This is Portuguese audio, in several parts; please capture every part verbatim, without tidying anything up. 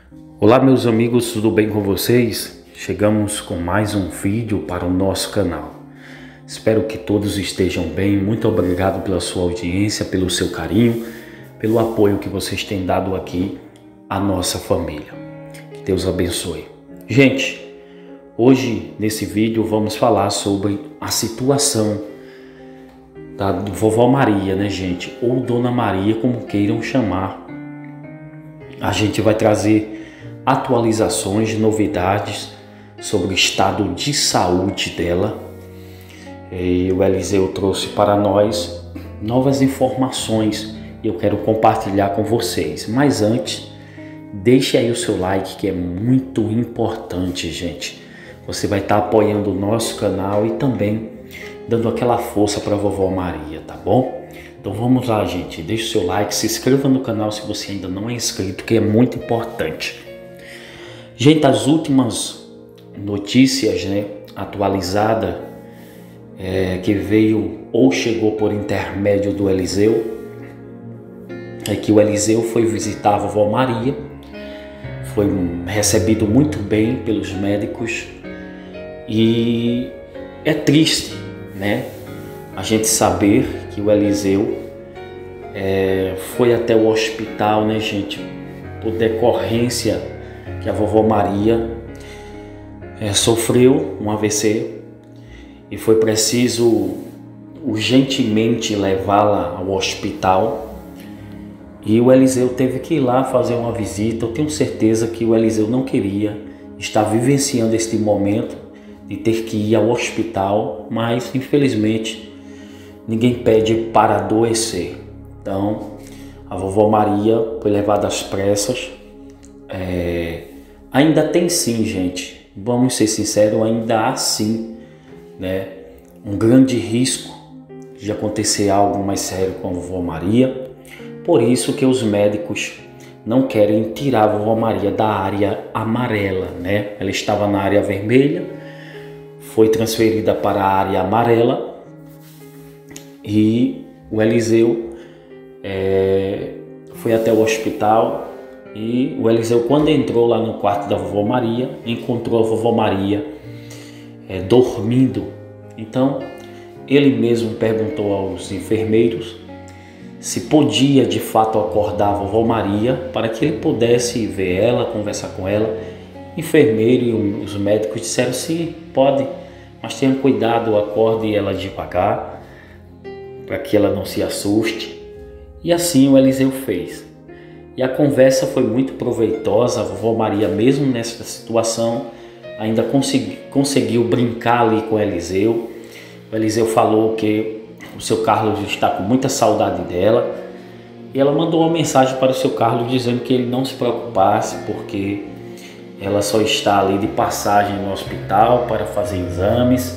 Olá meus amigos, tudo bem com vocês? Chegamos com mais um vídeo para o nosso canal. Espero que todos estejam bem. Muito obrigado pela sua audiência, pelo seu carinho, pelo apoio que vocês têm dado aqui à nossa família. Que Deus abençoe. Gente, hoje nesse vídeo vamos falar sobre a situação da vovó Maria, né gente? Ou Dona Maria, como queiram chamar. A gente vai trazer atualizações, novidades sobre o estado de saúde dela. E o Eliseu trouxe para nós novas informações e eu quero compartilhar com vocês. Mas antes, deixe aí o seu like, que é muito importante, gente. Você vai estar apoiando o nosso canal e também dando aquela força para a vovó Maria, tá bom? Então vamos lá, gente. Deixe o seu like, se inscreva no canal se você ainda não é inscrito, que é muito importante. Gente, as últimas notícias, né, atualizadas, é, que veio ou chegou por intermédio do Eliseu, é que o Eliseu foi visitar a vovó Maria, foi recebido muito bem pelos médicos e é triste, né, a gente saber que o Eliseu é, foi até o hospital, né, gente, por decorrência que a vovó Maria é, sofreu um A V C e foi preciso urgentemente levá-la ao hospital, e o Eliseu teve que ir lá fazer uma visita. Eu tenho certeza que o Eliseu não queria estar vivenciando este momento de ter que ir ao hospital, mas infelizmente ninguém pede para adoecer. Então a vovó Maria foi levada às pressas. É, ainda tem sim, gente, vamos ser sinceros, ainda há sim, né, um grande risco de acontecer algo mais sério com a vovó Maria. Por isso que os médicos não querem tirar a vovó Maria da área amarela, né? Ela estava na área vermelha, foi transferida para a área amarela e o Eliseu é, foi até o hospital. E o Eliseu, quando entrou lá no quarto da vovó Maria, encontrou a vovó Maria é, dormindo. Então ele mesmo perguntou aos enfermeiros se podia de fato acordar a vovó Maria para que ele pudesse ver ela, conversar com ela. O enfermeiro e os médicos disseram sim, pode, mas tenha cuidado, acorde ela devagar para que ela não se assuste. E assim o Eliseu fez. E a conversa foi muito proveitosa. A vovó Maria, mesmo nessa situação, ainda consegui, conseguiu brincar ali com o Eliseu. O Eliseu falou que o seu Carlos está com muita saudade dela. E ela mandou uma mensagem para o seu Carlos dizendo que ele não se preocupasse, porque ela só está ali de passagem no hospital para fazer exames.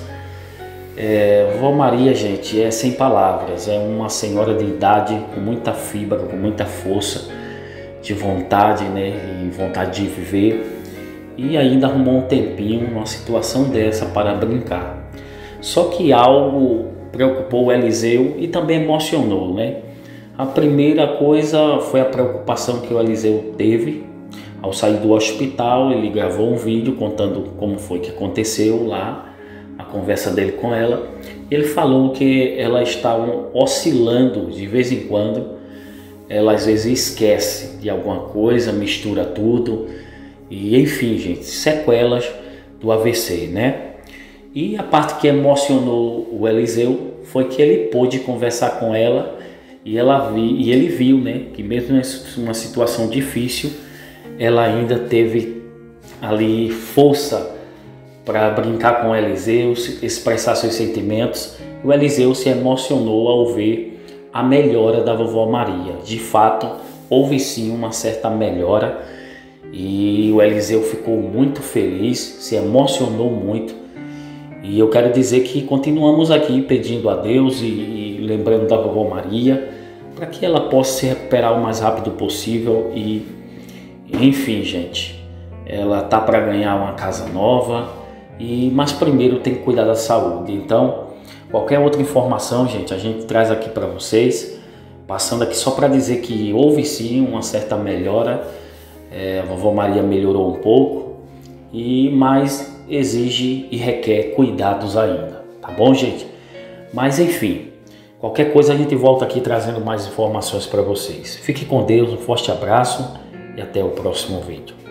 É, a vovó Maria, gente, é sem palavras. É uma senhora de idade com muita fibra, com muita força de vontade, né, e vontade de viver, e ainda arrumou um tempinho numa situação dessa para brincar. Só que algo preocupou o Eliseu e também emocionou, né? A primeira coisa foi a preocupação que o Eliseu teve ao sair do hospital. Ele gravou um vídeo contando como foi que aconteceu lá, a conversa dele com ela. Ele falou que ela estava oscilando de vez em quando. Ela às vezes esquece de alguma coisa, mistura tudo e enfim, gente, sequelas do A V C, né? E a parte que emocionou o Eliseu foi que ele pôde conversar com ela e, ela vi, e ele viu, né, que mesmo em uma situação difícil, ela ainda teve ali força para brincar com o Eliseu, expressar seus sentimentos. O Eliseu se emocionou ao ver a melhora da vovó Maria. De fato, houve sim uma certa melhora e o Eliseu ficou muito feliz, se emocionou muito. E eu quero dizer que continuamos aqui pedindo a Deus e, e lembrando da vovó Maria para que ela possa se recuperar o mais rápido possível. E enfim, gente, ela tá para ganhar uma casa nova, e mas primeiro tem que cuidar da saúde. Então qualquer outra informação, gente, a gente traz aqui para vocês. Passando aqui só para dizer que houve sim uma certa melhora É, a vovó Maria melhorou um pouco, e mas exige e requer cuidados ainda, tá bom, gente? Mas enfim, qualquer coisa a gente volta aqui trazendo mais informações para vocês. Fique com Deus, um forte abraço e até o próximo vídeo.